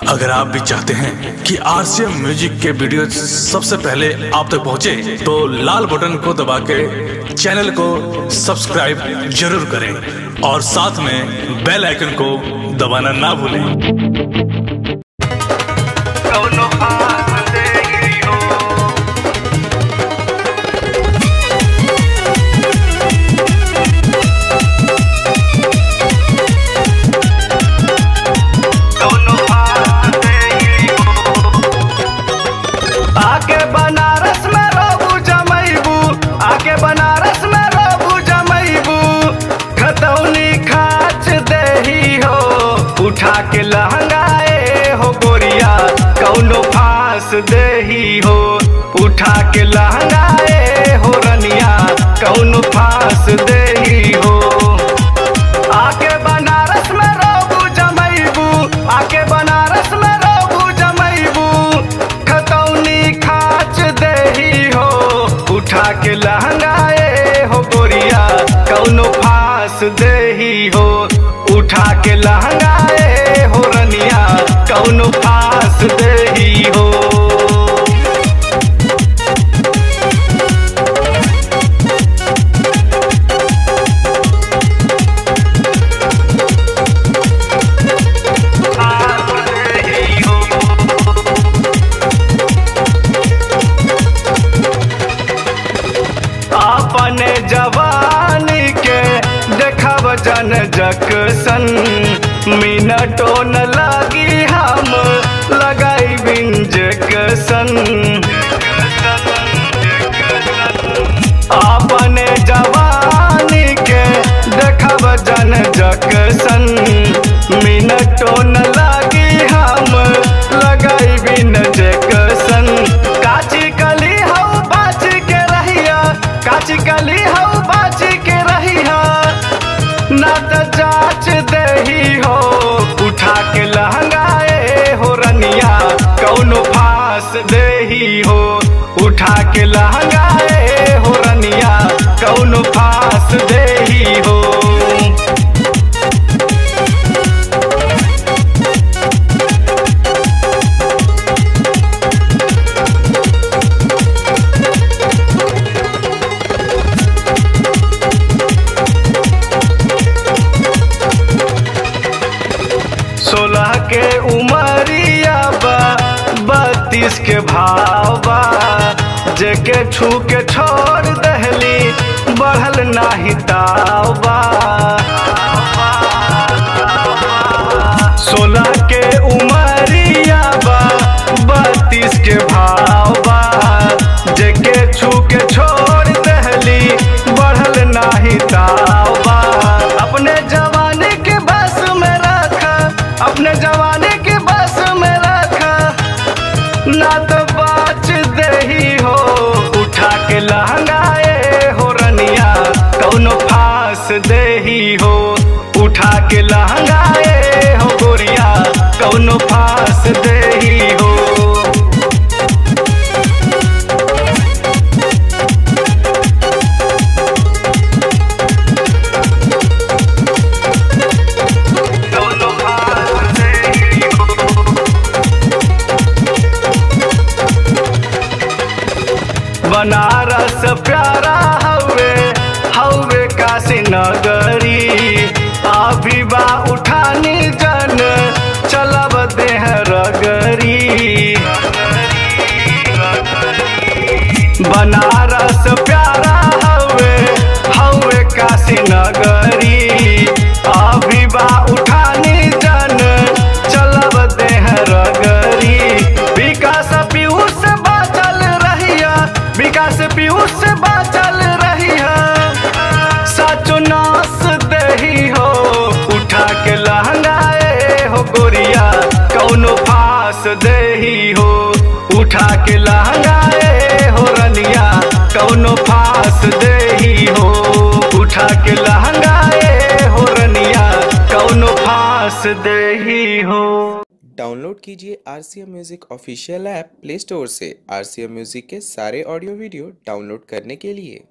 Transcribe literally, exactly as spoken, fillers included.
अगर आप भी चाहते हैं कि आरसीएम म्यूजिक के वीडियो सबसे पहले आप तक पहुंचे, तो लाल बटन को दबा के चैनल को सब्सक्राइब जरूर करें और साथ में बेल आइकन को दबाना ना भूलें। आके बनारस में रोबू जमैबू, आके बनारस में रोबू जमैबू, खतौनी खाच देही हो, उठा के लहंगाए हो गोरिया, कौनो फांस देही हो, उठा के लहंगाए हो रनिया, कौनो फांस देही हो। आके बनारस में रोबू जमैबू, आके बनारस में रोबू जमैबू, खतौनी खाच देही हो, उठा के लहंगाए हो गोरिया, कौनो फांस देही हो, उठा के लहंगाए हो रनिया, कौनो फांस देही हो। अपने जवानी के देखब जन जक्सन, मिनटो न लगी हम लगाई इंजेक्शन। अपने जवानी के देखब जन जक्सन, मिनटो न लगी हम लगाई इंजेक्शन। काची कली हऊ बाच के रहिया, काची कली हऊ बाच के रहिया, ना त जाच देही हो, उठा के लहंगाए हो रनिया, कौनो फांस देही हो, उठा के लहंगाए हो रनिया, कौनो फांस देही हो। सोलह के उमरिया बा, बत्तीस के भावा, जेके छू के छोड़ दहली, बढ़ल नाही तावा। सोलह के उमरिया बा, बत्तीस के भावा, जेके छू के छोड़ दहली, बढ़ल नाही तावा। अपने जवानी के बस में रखा, अपने जवानी के बस में रखा, ना तो बाच देही हो, उठा के लहंगाए हो रनिया, कौनो फांस देही हो, उठा के लहंगाए हो गोरिया, कौनो फांस देही हो। बनारस प्यारा हवे, हवे काशी नगरी, अभी बा उठानी जन चलब देह रगरी। बनारस प्यारा हवे, हवे काशी नगरी, अभी बा उठानी जन चलब देह रगरी। विकास पीयूष बाचल रहिया, विकास पीयूष बाचल रहिया, साचो नास देही हो, उठा के लहंगाए हो गोरिया, कौनो फांस देही हो, उठा के लहंगाए हो रनिया, कौनो फांस देही हो, उठा के लहंगाए हो रनिया, कौनो फांस देही हो। डाउनलोड कीजिए RCM music official app Play Store से। आरसीएम म्यूजिक के सारे ऑडियो वीडियो डाउनलोड करने के लिए